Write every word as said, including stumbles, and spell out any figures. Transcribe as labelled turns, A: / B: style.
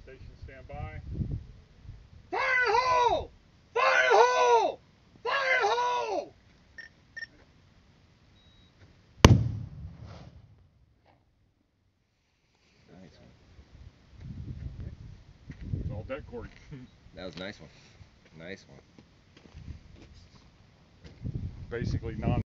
A: Station stand by.
B: Fire in the hole! Fire in the hole! Fire in the hole!
C: Nice one.
A: It's all deck cord.
C: That was a nice one. Nice one.
A: Basically non